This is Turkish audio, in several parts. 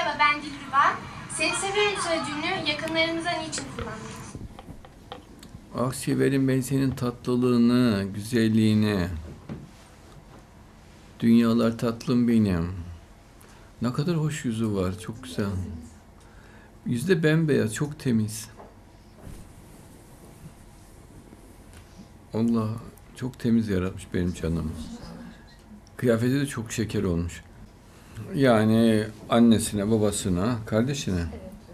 Merhaba, ben Dilruba. Seni seviyorum sözcüğünü yakınlarımıza niçin kullanıyoruz? Ah severim ben senin tatlılığını, güzelliğini. Dünyalar tatlım benim. Ne kadar hoş yüzü var, çok güzel. Yüzü de bembeyaz, çok temiz. Allah çok temiz yaratmış benim canım. Kıyafeti de çok şeker olmuş. Yani annesine, babasına, kardeşine.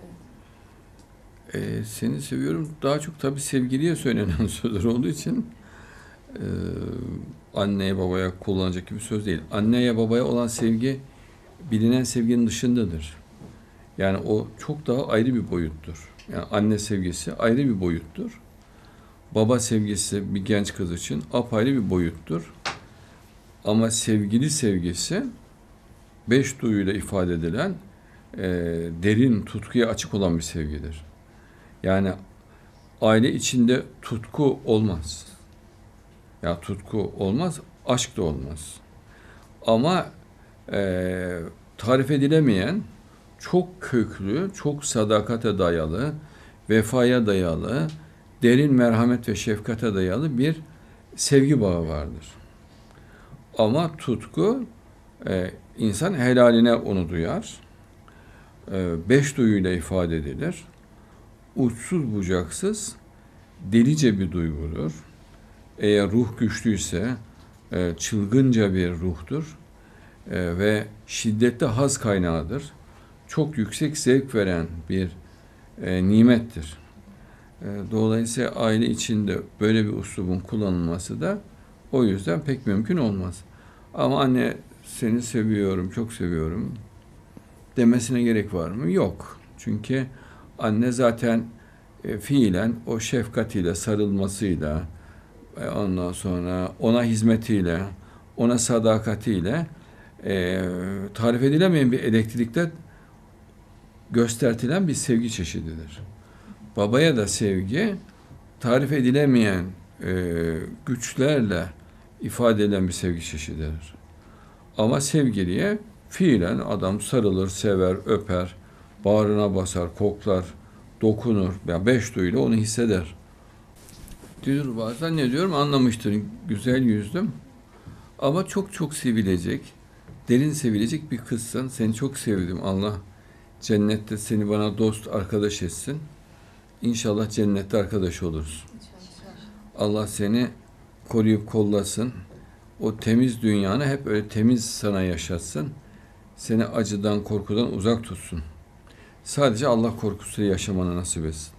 Seni seviyorum. Daha çok tabii sevgiliye söylenen sözler olduğu için e, anneye babaya kullanacak gibi söz değil. Anneye babaya olan sevgi bilinen sevginin dışındadır. Yani o çok daha ayrı bir boyuttur. Yani anne sevgisi ayrı bir boyuttur. Baba sevgisi bir genç kız için apayrı bir boyuttur. Ama sevgili sevgisi beş duyuyla ifade edilen derin tutkuya açık olan bir sevgidir. Yani aile içinde tutku olmaz. Ya tutku olmaz, aşk da olmaz. Ama tarif edilemeyen, çok köklü, çok sadakate dayalı, vefaya dayalı, derin merhamet ve şefkate dayalı bir sevgi bağı vardır. Ama tutku, insan helaline onu duyar. Beş duyuyla ifade edilir. Uçsuz bucaksız, delice bir duygudur. Eğer ruh güçlüyse, çılgınca bir ruhtur. Ve şiddetli haz kaynağıdır. Çok yüksek zevk veren bir nimettir. Dolayısıyla aile içinde böyle bir üslubun kullanılması da o yüzden pek mümkün olmaz. Ama anne seni seviyorum, çok seviyorum demesine gerek var mı? Yok. Çünkü anne zaten fiilen o şefkatiyle, sarılmasıyla, ondan sonra ona hizmetiyle, ona sadakatiyle tarif edilemeyen bir elektrikte göstertilen bir sevgi çeşididir. Babaya da sevgi tarif edilemeyen güçlerle ifade edilen bir sevgi çeşididir. Ama sevgiliye fiilen adam sarılır, sever, öper, bağrına basar, koklar, dokunur. Yani beş duyuyla onu hisseder. Diyor bazen ne diyorum anlamıştır. Güzel yüzdüm. Ama çok çok sevilecek, derin sevilecek bir kızsın. Seni çok sevdim. Allah cennette seni bana dost, arkadaş etsin. İnşallah cennette arkadaş oluruz. Allah seni koruyup kollasın. O temiz dünyanı hep öyle temiz sana yaşatsın. Seni acıdan, korkudan uzak tutsun. Sadece Allah korkusuyla yaşamanı nasip etsin.